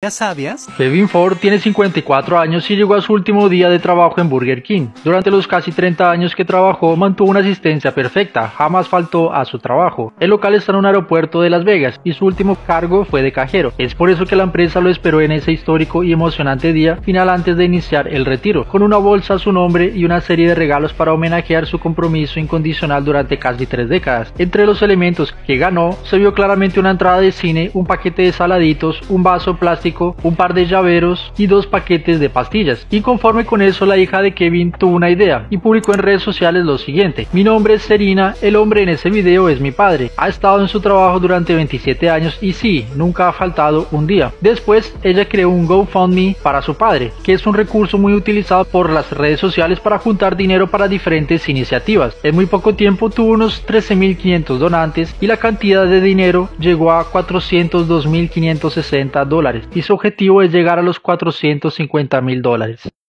¿Ya sabías? Kevin Ford tiene 54 años y llegó a su último día de trabajo en Burger King. Durante los casi 30 años que trabajó, mantuvo una asistencia perfecta, jamás faltó a su trabajo. El local está en un aeropuerto de Las Vegas y su último cargo fue de cajero. Es por eso que la empresa lo esperó en ese histórico y emocionante día final antes de iniciar el retiro, con una bolsa a su nombre y una serie de regalos para homenajear su compromiso incondicional durante casi 3 décadas. Entre los elementos que ganó, se vio claramente una entrada de cine, un paquete de saladitos, un vaso plástico, un par de llaveros y 2 paquetes de pastillas. Y conforme con eso, la hija de Kevin tuvo una idea y publicó en redes sociales lo siguiente: mi nombre es Serena, el hombre en ese video es mi padre, ha estado en su trabajo durante 27 años y sí, nunca ha faltado un día. Después, ella creó un GoFundMe para su padre, que es un recurso muy utilizado por las redes sociales para juntar dinero para diferentes iniciativas. En muy poco tiempo tuvo unos 13.500 donantes y la cantidad de dinero llegó a $402.560 y su objetivo es llegar a los $450.000.